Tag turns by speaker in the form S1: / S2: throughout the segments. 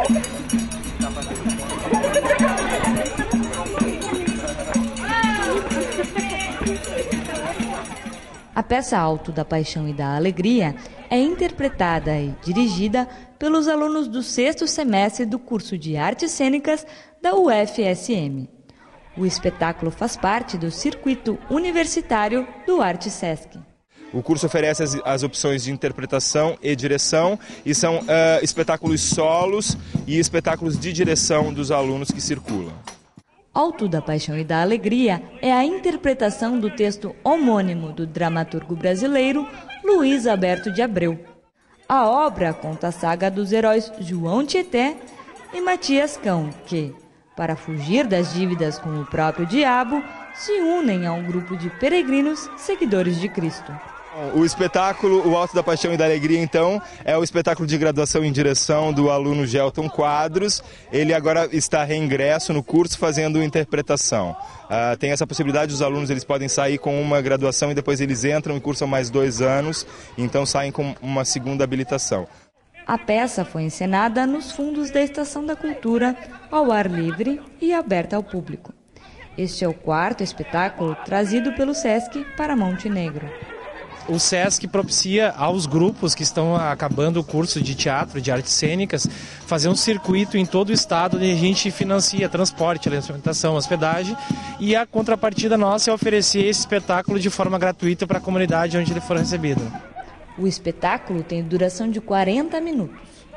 S1: A peça Alto da Paixão e da Alegria é interpretada e dirigida pelos alunos do 6º semestre do curso de Artes Cênicas da UFSM. O espetáculo faz parte do circuito universitário do Arte Sesc.
S2: O curso oferece as opções de interpretação e direção, e são espetáculos solos e espetáculos de direção dos alunos que circulam.
S1: Alto da Paixão e da Alegria é a interpretação do texto homônimo do dramaturgo brasileiro Luiz Alberto de Abreu. A obra conta a saga dos heróis João Tietê e Matias Cão, que, para fugir das dívidas com o próprio diabo, se unem a um grupo de peregrinos seguidores de Cristo.
S2: O espetáculo O Alto da Paixão e da Alegria, então, é o espetáculo de graduação em direção do aluno Gelton Quadros. Ele agora está reingresso no curso fazendo interpretação. Tem essa possibilidade, os alunos eles podem sair com uma graduação e depois eles entram e cursam mais 2 anos, então saem com uma segunda habilitação.
S1: A peça foi encenada nos fundos da Estação da Cultura, ao ar livre e aberta ao público. Este é o 4º espetáculo trazido pelo Sesc para Monte Negro.
S3: O Sesc propicia aos grupos que estão acabando o curso de teatro, de artes cênicas, fazer um circuito em todo o estado onde a gente financia transporte, alimentação, hospedagem, e a contrapartida nossa é oferecer esse espetáculo de forma gratuita para a comunidade onde ele for recebido.
S1: O espetáculo tem duração de 40 minutos.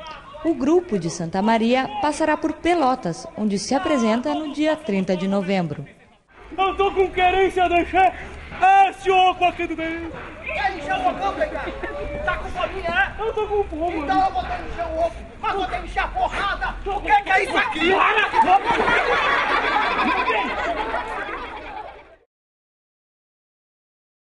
S1: O grupo de Santa Maria passará por Pelotas, onde se apresenta no dia 30 de novembro.
S4: Eu tô com querência de encher esse oco aqui do meio.
S5: Quer encher o ocão, pegar? Tá com fome, é?
S4: Eu tô com fome.
S5: Então eu vou ter que encher o oco, mas vou ter que encher a porrada. O que é isso aqui?